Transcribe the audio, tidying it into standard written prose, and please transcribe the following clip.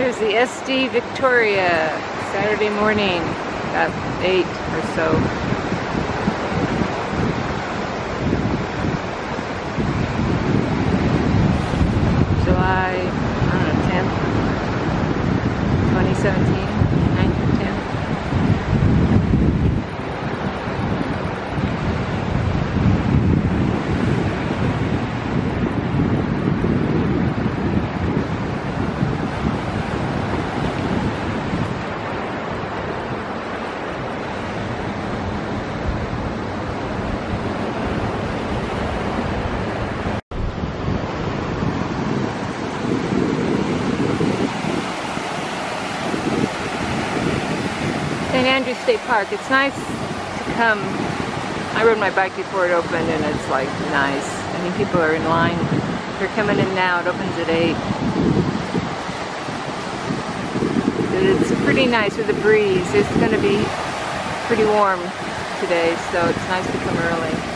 Here's the SD Victoria, Saturday morning, about 8 or so. July, I don't know, 10th, 2017, 9th or 10th. St. Andrews State Park. It's nice to come. I rode my bike before it opened and it's like nice. I mean, people are in line. They're coming in now. It opens at 8. But it's pretty nice with the breeze. It's going to be pretty warm today, so it's nice to come early.